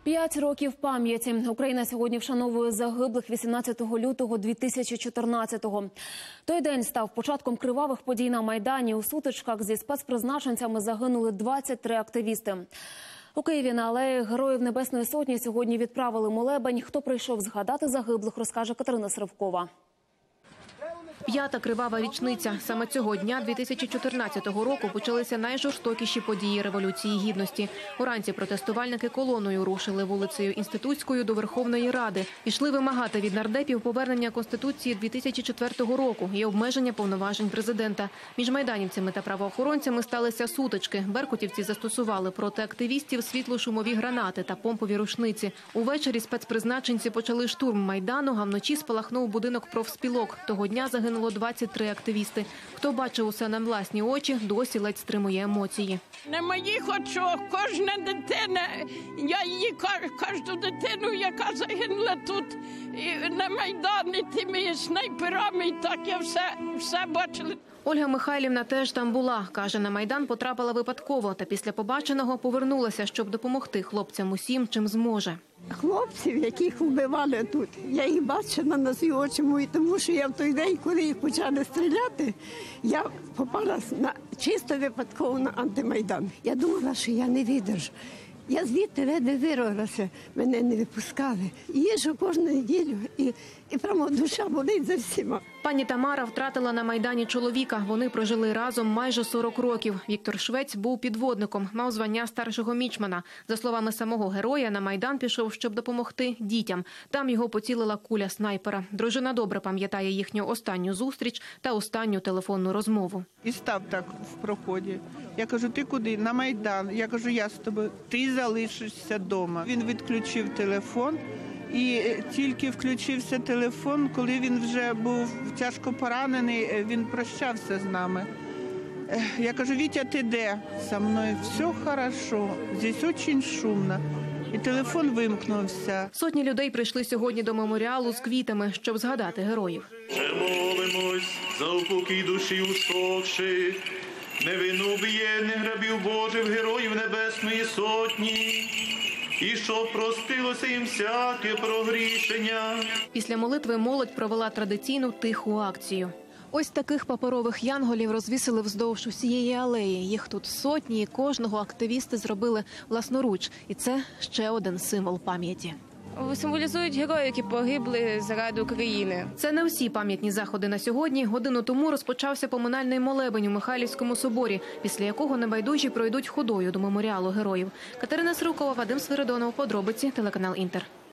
5 років пам'яті. Україна сьогодні вшановує загиблих 18 лютого 2014-го. Той день став початком кривавих подій на Майдані. У сутичках зі спецпризначенцями загинули 23 активісти. У Києві на алеї Героїв Небесної Сотні сьогодні відправили молебень. Хто прийшов згадати загиблих, розкаже Катерина Сривкова. 5-та кривава річниця. Саме цього дня 2014 року почалися найжорстокіші події Революції Гідності. Уранці протестувальники колоною рушили вулицею Інститутською до Верховної Ради. Пішли вимагати від нардепів повернення Конституції 2004 року і обмеження повноважень президента. Між майданівцями та правоохоронцями сталися сутички. Беркутівці застосували проти активістів світло-шумові гранати та помпові рушниці. Увечері спецпризначенці почали штурм Майдану, а вночі спалахнув будинок профспілок. Того дня загинуло 23 активісти. Хто бачив усе на власні очі, досі ледь стримує емоції. На моїх очах кожна дитина, я її кожну дитину, яка загинула тут на Майдані тими снайперами, так я все бачила. Ольга Михайлівна теж там була. Каже, на Майдан потрапила випадково, та після побаченого повернулася, щоб допомогти хлопцям усім, чим зможе. Хлопців, яких вбивали тут, я їх бачила на свої очі мої, тому що я в той день, коли їх почали стріляти, я попала чисто випадково на антимайдан. Я думала, що я не видержу. Я звідти ледве вирвалася, мене не випускали. Їжу кожну неділю і прямо душа болить за всіма. Пані Тамара втратила на Майдані чоловіка. Вони прожили разом майже 40 років. Віктор Швець був підводником, мав звання старшого мічмана. За словами самого героя, на Майдан пішов, щоб допомогти дітям. Там його поцілила куля снайпера. Дружина добре пам'ятає їхню останню зустріч та останню телефонну розмову. І став так в проході. Я кажу, ти куди? На Майдан. Я кажу, я з тобою. Ти залишишся вдома. Він відключив телефон. І тільки включився телефон, коли він вже був тяжко поранений, він прощався з нами. Я кажу, Вітя, ти де? Со мною все хорошо, здесь дуже шумно. І телефон вимкнувся. Сотні людей прийшли сьогодні до меморіалу з квітами, щоб згадати героїв. Ще молимось за упокій душі усопших, невинну убієнних рабів Божих, героїв Небесної Сотні. І щоб простилося їм всяке прогрішення. Після молитви молодь провела традиційну тиху акцію. Ось таких паперових янголів розвісили вздовж усієї алеї. Їх тут сотні, і кожного активісти зробили власноруч. І це ще один символ пам'яті. Символізують героїв, які погибли заради України. Це не всі пам'ятні заходи на сьогодні. Годину тому розпочався поминальний молебень у Михайлівському соборі, після якого небайдужі пройдуть ходою до меморіалу героїв. Катерина Сривкова, Вадим Свиридонов, подробиці, телеканал Інтер.